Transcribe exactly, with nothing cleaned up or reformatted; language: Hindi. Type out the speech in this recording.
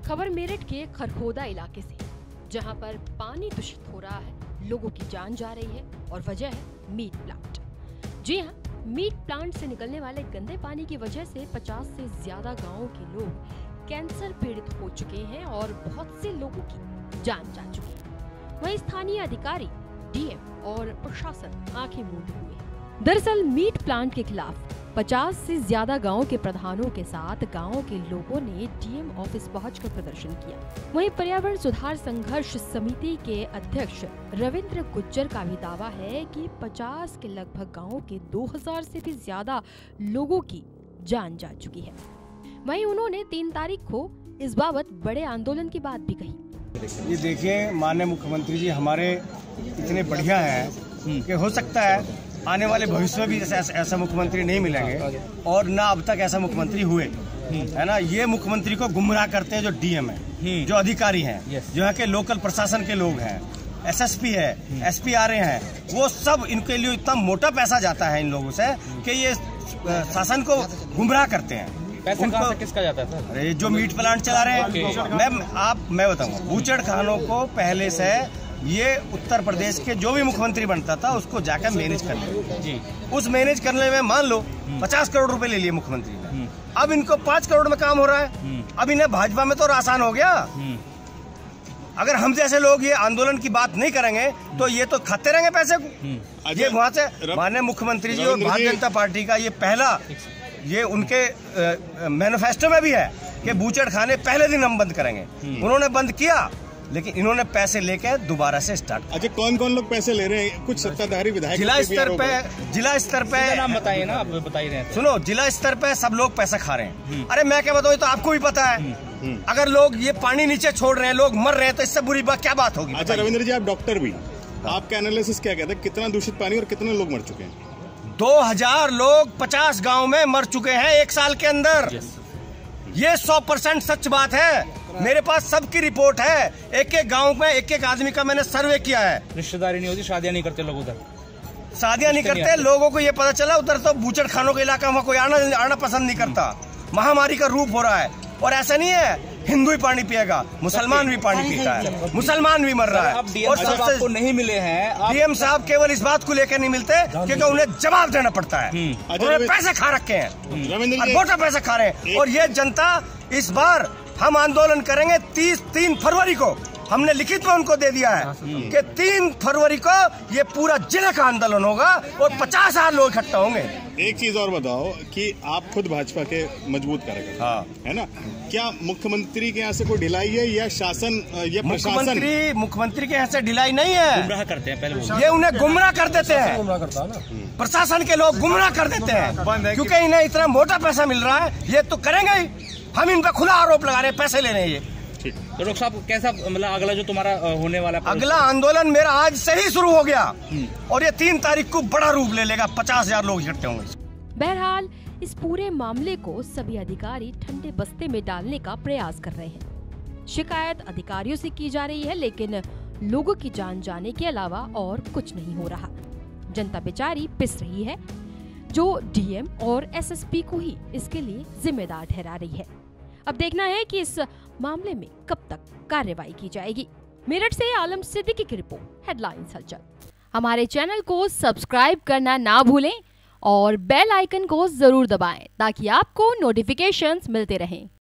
खबर मेरठ के खरखोदा इलाके से, जहां पर पानी दूषित हो रहा है, लोगों की जान जा रही है और वजह है मीट प्लांट। जी हां, मीट प्लांट से निकलने वाले गंदे पानी की वजह से पचास से ज्यादा गांवों के लोग कैंसर पीड़ित हो चुके हैं और बहुत से लोगों की जान जा चुकी है। वहीं स्थानीय अधिकारी, डीएम और प्रशासन आंखें मूंदे हुए हैं। दरअसल मीट प्लांट के खिलाफ पचास से ज्यादा गांवों के प्रधानों के साथ गांवों के लोगों ने डीएम ऑफिस पहुंचकर प्रदर्शन किया। वहीं पर्यावरण सुधार संघर्ष समिति के अध्यक्ष रविंद्र गुज्जर का भी दावा है कि पचास के लगभग गांवों के दो हज़ार से भी ज्यादा लोगों की जान जा चुकी है। वहीं उन्होंने तीन तारीख को इस बाबत बड़े आंदोलन की बात भी कही। ये देखिए, माननीय मुख्यमंत्री जी हमारे इतने बढ़िया हैं कि हो सकता है आने वाले भविष्य में भी ऐसा ऐसा मुख्यमंत्री नहीं मिलेंगे और ना अब तक ऐसा मुख्यमंत्री हुए, है ना। ये मुख्यमंत्री को गुमराह करते हैं जो डीएम है, जो अधिकारी हैं, जो यहाँ के लोकल प्रशासन के लोग हैं, एसएसपी है, एसपी आ रहे हैं, वो सब इनके लिए इतना मोटा पैसा जाता है इन लोगों से कि ये शासन को गुमराह करते हैं। पैसा कहाँ से किसका जाता है सर? अरे जो मीट प्लांट चला रहे हैं, मैं आप मैं बताऊंगा, बूचड़ खानों को पहले से ये उत्तर प्रदेश के जो भी मुख्यमंत्री बनता था उसको जाकर मैनेज कर ले जी। उस मैनेज करने में मान लो पचास करोड़ रुपए ले लिए मुख्यमंत्री ने, अब इनको पाँच करोड़ में काम हो रहा है। अब इन्हें भाजपा में तो आसान हो गया। अगर हम जैसे लोग ये आंदोलन की बात नहीं करेंगे तो ये तो खाते रहेंगे पैसे को। ये वहाँ से माननीय मुख्यमंत्री जी और भारतीय जनता पार्टी का ये पहला, ये उनके मैनिफेस्टो में भी है कि बूचड़ खाने पहले दिन हम बंद करेंगे। उन्होंने बंद किया, लेकिन इन्होंने पैसे लेके दोबारा से स्टार्ट। अच्छा, कौन कौन लोग पैसे ले रहे हैं? कुछ सत्ताधारी विधायक जिला स्तर पे, जिला स्तर पे नाम बताइए ना, आप बता ही रहे हैं। सुनो, जिला स्तर पे सब लोग पैसा खा रहे हैं। अरे मैं क्या बताऊँ, तो आपको भी पता है। अगर लोग ये पानी नीचे छोड़ रहे हैं, लोग मर रहे हैं, तो इससे बुरी बात क्या बात होगी? अच्छा रविंद्र जी, आप डॉक्टर भी, आपका एनालिसिस क्या कहते हैं, कितना दूषित पानी और कितने लोग मर चुके हैं? दो हजार लोग पचास गाँव में मर चुके हैं एक साल के अंदर। ये सौ परसेंट सच बात है। मेरे पास सबकी रिपोर्ट है। एक एक गांव में एक एक आदमी का मैंने सर्वे किया है। रिश्तेदारी नहीं होती, शादियां नहीं करते लोग उधर, शादियां नहीं करते। लोगों को ये पता चला उधर तो बूचड़ खानों के इलाका में कोई आना आना पसंद नहीं करता। महामारी का रूप हो रहा है। और ऐसा नहीं है हिंदू ही पानी पिएगा, मुसलमान भी पानी पीता है, मुसलमान भी मर रहा है। और सबसे आपको नहीं मिले हैं डीएम साहब, केवल इस बात को लेकर नहीं मिलते क्योंकि उन्हें जवाब देना पड़ता है। उन्होंने पैसे खा रखे हैं, मोटा पैसा खा रहे हैं। और ये जनता, इस बार हम आंदोलन करेंगे तीस तीन फरवरी को। हमने लिखित में उनको दे दिया है कि तीन फरवरी को ये पूरा जिले का आंदोलन होगा और पचास हजार लोग इकट्ठा होंगे। एक चीज और बताओ कि आप खुद भाजपा के मजबूत कार्यकर्ता, हाँ, है ना, क्या मुख्यमंत्री के यहाँ से कोई ढिलाई है या शासन या प्रशासन? मुख्यमंत्री मुख्यमंत्री के यहाँ से ढिलाई नहीं है। गुमराह करते हैं पहले, ये उन्हें गुमराह कर देते हैं। प्रशासन के लोग गुमराह कर देते हैं क्योंकि इन्हें इतना मोटा पैसा मिल रहा है। ये तो करेंगे ही। हम इन पर खुला आरोप लगा रहे हैं, पैसे ले रहे हैं ये। तो डॉक्टर साहब, कैसा मतलब अगला जो तुम्हारा होने वाला अगला आंदोलन मेरा आज से ही शुरू हो गया और ये तीन तारीख को बड़ा रूप ले लेगा। पचास हजार लोग इकट्ठे होंगे। बहरहाल इस पूरे मामले को सभी अधिकारी ठंडे बस्ते में डालने का प्रयास कर रहे हैं। शिकायत अधिकारियों से की जा रही है, लेकिन लोगों की जान जाने के अलावा और कुछ नहीं हो रहा। जनता बेचारी पिस रही है, जो डीएम और एसएसपी को ही इसके लिए जिम्मेदार ठहरा रही है। अब देखना है कि इस मामले में कब तक कार्रवाई की जाएगी। मेरठ से आलम सिद्दीकी की रिपोर्ट, हेडलाइंस हलचल। हमारे चैनल को सब्सक्राइब करना ना भूलें और बेल आइकन को जरूर दबाएं ताकि आपको नोटिफिकेशंस मिलते रहें।